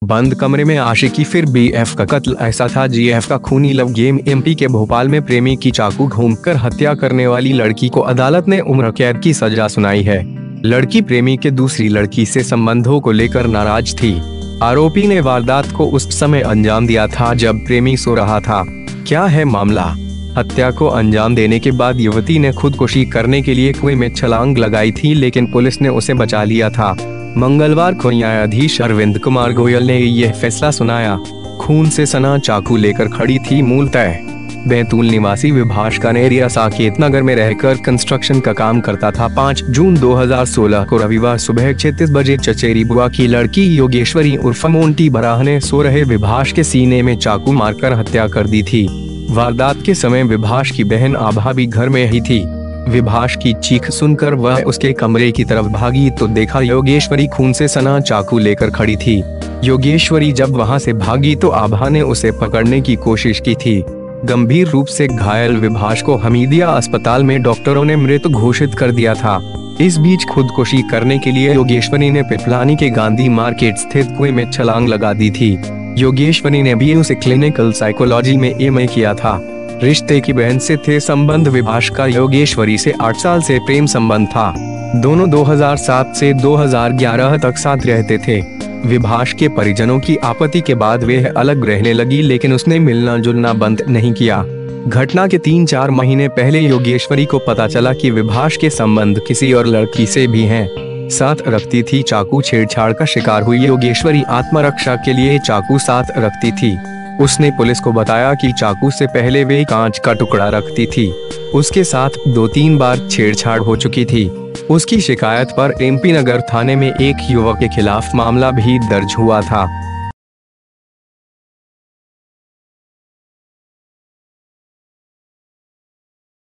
बंद कमरे में आशिकी फिर बीएफ का कत्ल, ऐसा था जीएफ का खूनी लव गेम। एमपी के भोपाल में प्रेमी की चाकू घोंपकर हत्या करने वाली लड़की को अदालत ने उम्र कैद की सजा सुनाई है। लड़की प्रेमी के दूसरी लड़की से संबंधों को लेकर नाराज थी। आरोपी ने वारदात को उस समय अंजाम दिया था जब प्रेमी सो रहा था। क्या है मामला? हत्या को अंजाम देने के बाद युवती ने खुदकुशी करने के लिए कुएं में छलांग लगाई थी, लेकिन पुलिस ने उसे बचा लिया था। मंगलवार को न्यायाधीश अरविंद कुमार गोयल ने यह फैसला सुनाया। खून से सना चाकू लेकर खड़ी थी। मूलतः बैतूल निवासी विभाष कनेरिया साकेत नगर में रहकर कंस्ट्रक्शन का काम करता था। 5 जून 2016 को रविवार सुबह 36 बजे चचेरी बुआ की लड़की योगेश्वरी उर्फ मोंटी बराह ने सो रहे विभाष के सीने में चाकू मारकर हत्या कर दी थी। वारदात के समय विभाष की बहन आभा भी घर में ही थी। विभाष की चीख सुनकर वह उसके कमरे की तरफ भागी तो देखा योगेश्वरी खून से सना चाकू लेकर खड़ी थी। योगेश्वरी जब वहां से भागी तो आभा ने उसे पकड़ने की कोशिश की थी। गंभीर रूप से घायल विभाष को हमीदिया अस्पताल में डॉक्टरों ने मृत घोषित कर दिया था। इस बीच खुदकुशी करने के लिए योगेश्वरी ने पिपलानी के गांधी मार्केट स्थित कुएं में छलांग लगा दी थी। योगेश्वरी ने BA क्लिनिकल साइकोलॉजी में MA किया था। रिश्ते की बहन से थे संबंध। विभाष का योगेश्वरी से 8 साल से प्रेम संबंध था। दोनों 2007 से 2011 तक साथ रहते थे। विभाष के परिजनों की आपत्ति के बाद वे अलग रहने लगी, लेकिन उसने मिलना जुलना बंद नहीं किया। घटना के 3-4 महीने पहले योगेश्वरी को पता चला कि विभाष के संबंध किसी और लड़की से भी हैं। साथ रखती थी। चाकू छेड़छाड़ का शिकार हुई योगेश्वरी आत्मरक्षा के लिए चाकू साथ रखती थी। उसने पुलिस को बताया कि चाकू से पहले वे कांच का टुकड़ा रखती थी। उसके साथ 2-3 बार छेड़छाड़ हो चुकी थी। उसकी शिकायत पर MP नगर थाने में एक युवक के खिलाफ मामला भी दर्ज हुआ था।